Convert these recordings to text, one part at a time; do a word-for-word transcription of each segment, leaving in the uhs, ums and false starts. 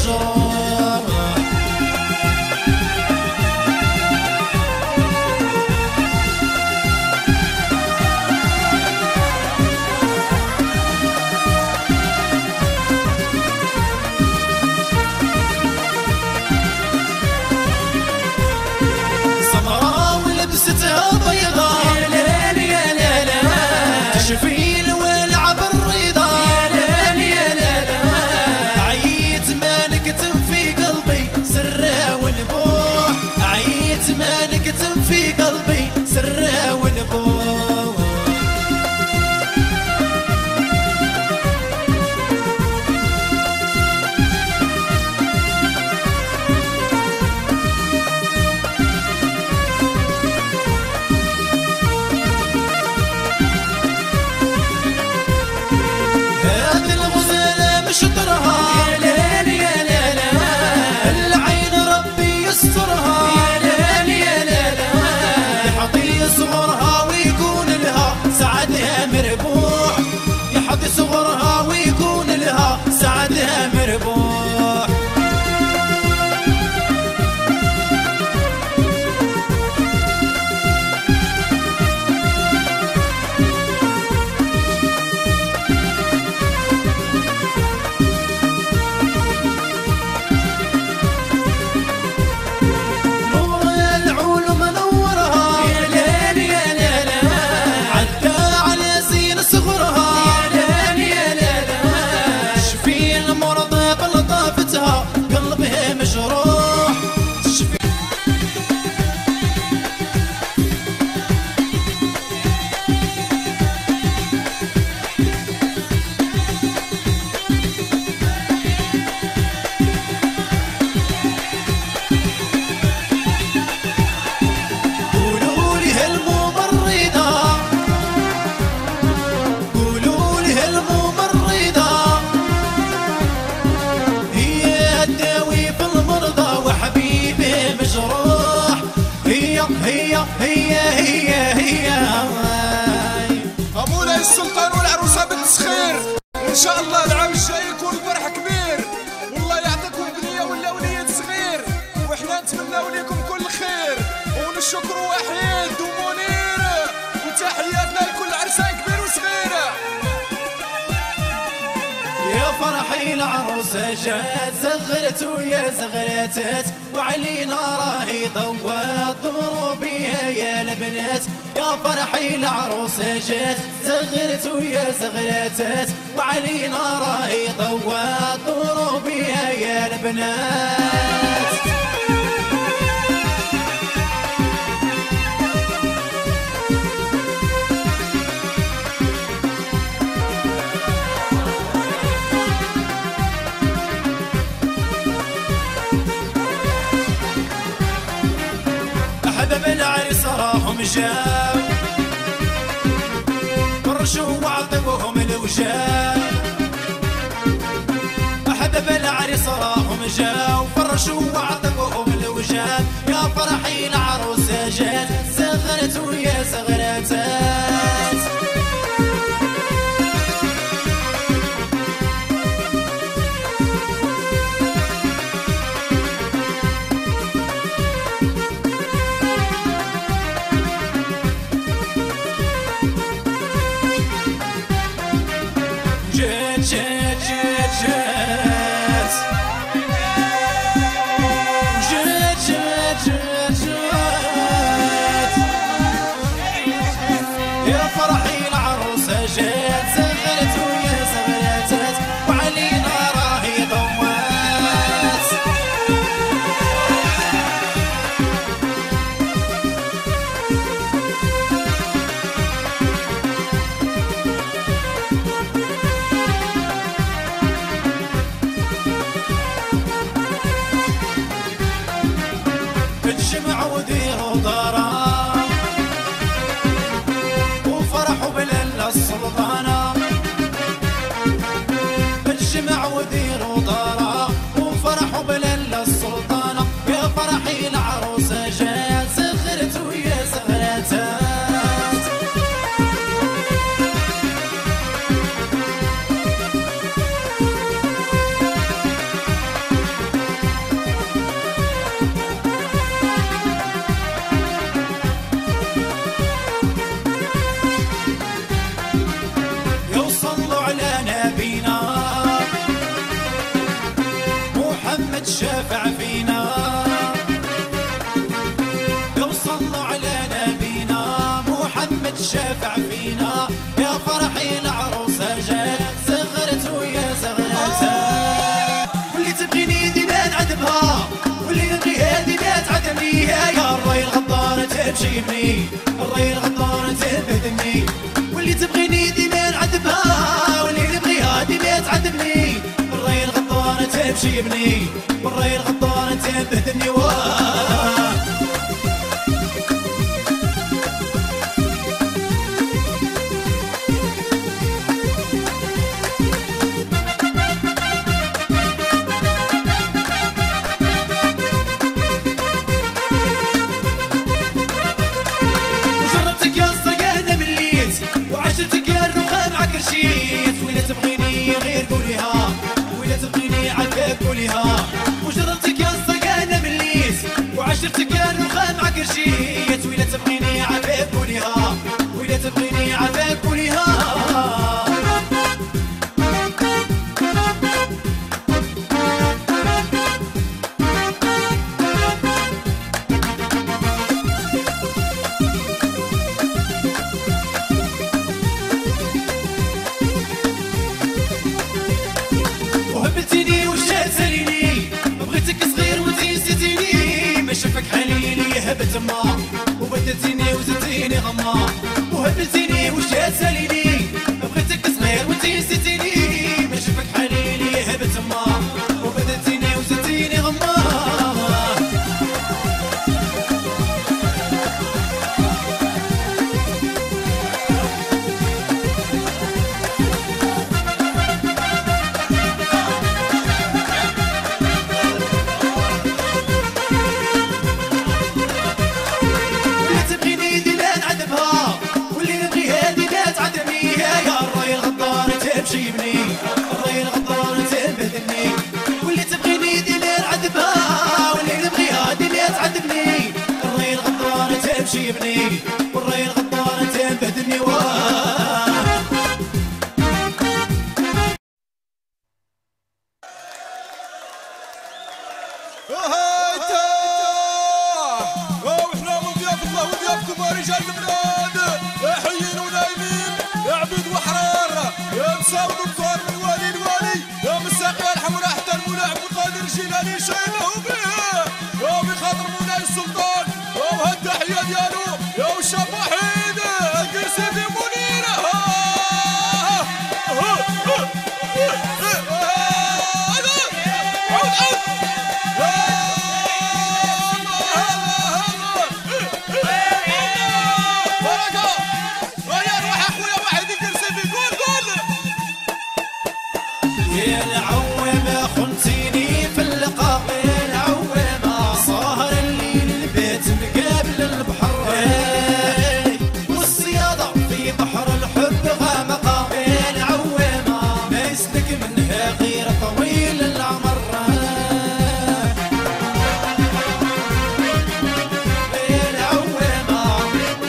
مجروح. سمراء ولبستها بيضاء يا ليل يا ليل تشفي الولع بالرضا يا ليل يا ليل عيت ما نكتم في قلبي سرها ونبوح عيت ما نكتم في قلبي سرها ونبوح. شطرها يا ليل يا ليل العين ربي يسترها يا ليل يا ليل يحطي صغرها ويكون لها سعدها مربوح يحطي صغرها ويكون لها سعدها مربوح. قلبها مجروح تشفي قولوا لي هالممرضة قولوا لي هالممرضة مجروح هي هي هي هي هي مولاي السلطان والعروسه بالتسخير وان شاء الله العام الجاي يكون فرح كبير والله يعطيكم بنيه ولا وليد صغير وحنا نتمناو لكم كل خير ونشكروا وحيد ومنير وتحياتنا لكل عرسان كبير وصغير. يا فرحي العروسة جات زغرت ويا زغرتت وعلينا راهي ضوات ضروبيها يا البنات. يا فرحي العروسة جات زغرت ويا زغرتت وعلينا راهي ضوات ضروبيها يا البنات. حباب العريس راهم جاو فرشوا وعطوهم الوجاو حباب العريس راهم جاو فرشوا وعطوهم الوجاو. يا فرحي العروسة جات زغرت ويا زغرتات جات جات جات جات جات جات جات جات يا فرحي العروسة جات زغرت ويا زغرتات وعلينا راهي ضوات. شافع فينا لو صلوا على نبينا محمد شافع فينا يا فرحي العروسة جات زغرت ويا زغرتها واللي تبغيني ديما نعذبها واللي نبغيها ديما تعذبني يا الراي الغدارة تمشي بني الراي الغدارة تبهدلني واللي تبغيني ديما نعذبها واللي نبغيها ديما تعذبني الراي الغدارة تمشي بني والراي الغدارة تبهدلني واه ولا تبغيني غير قوليها ولا تبغيني عافاك قوليها وجربتك يا الصقانة مليت وعشرتك يا الرخام عكرشيت ولا تبغيني عافاك قوليها ولا تبغيني عافاك قوليها شافك حليلي هبت ما وبدلتيني وزدتيني غما وهبلتيني وش ساليني بغيتك صغير وانتي نسيتيني ما شافك حليلي هبت ما وبدلتيني وزدتيني غما تمشي بني الراي الغدارة تبهدلني واللي تبغيني ديما نعذبها واللي نبغيها ديما تعذبني الراي الغدارة تمشي بني والراي الغدارة تبهدلني واه هايتا وحنا وضياف الله وضيافكم رجال البلاد حيين ونايمين يا عبيد وحرار يا مساود الدار من والي الوالي يا مساقي الحمراء حتى المولى عبد القادر الجيلاني شايله به يا بخاطر مولاي السلطان وهاد التحيه ديالو يا الشاب وحيد القرسيدي منير عود عود يا العوامة خنتيني في اللقاء يا العوامة سهر الليل البيت مقابل البحر والصيادة في بحر الحب غامقة يا العوامة ما يسلك منها غير طويل العمر يا العوامة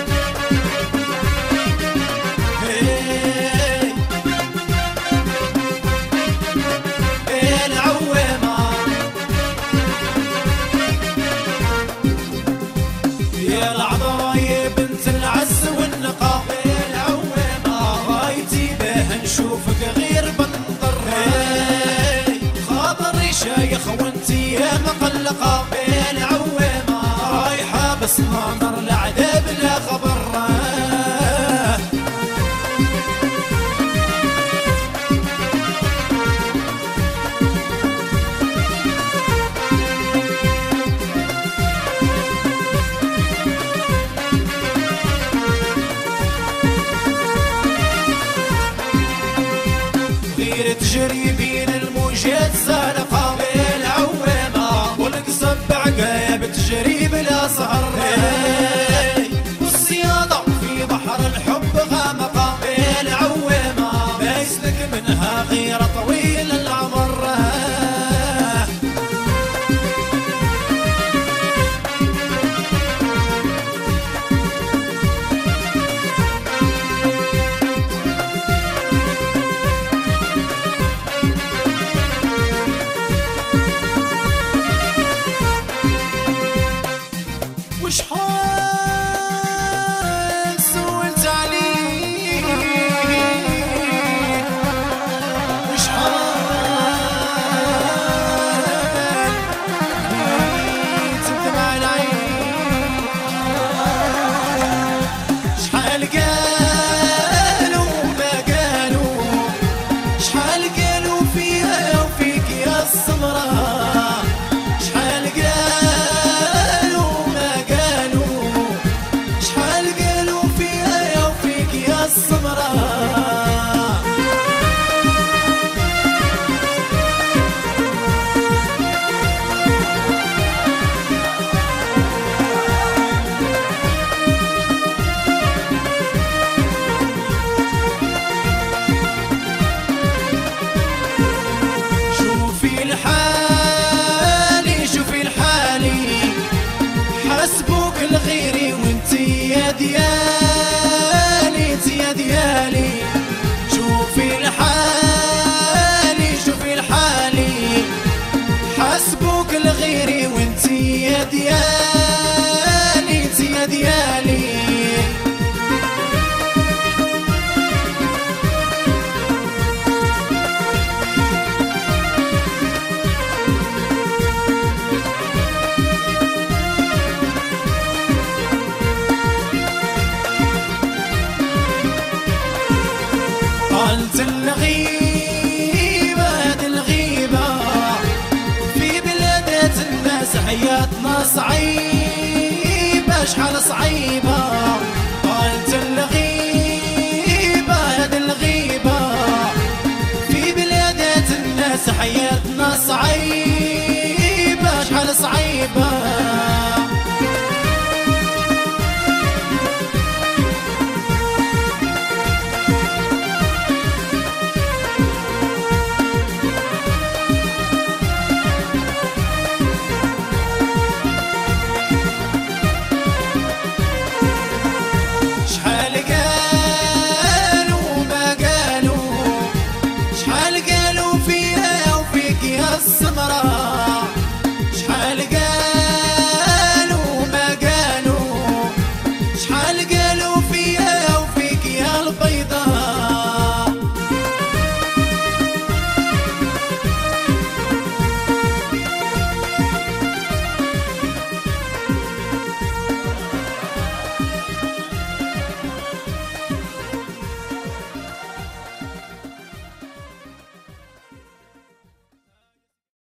يا العذراء يا بنت العز والنقاء يا العوامة غايتي باه نشوفك غير بنظر خاطر شايخ وانتي يا مقلقة يا العوامة رايحة بس نار العذاب لا خبر تجري بين الموجات زالقة العوامة والقصب بعقاب تجري بلا سهر والصيادة في بحر الحب غامقة العوامة ما يسلك منها غير طويل العمر صعيبة شحال صعيبة قالت الغيبة هاد الغيبة في بلادات الناس حياتنا صعيبة شحال صعيبة السمراء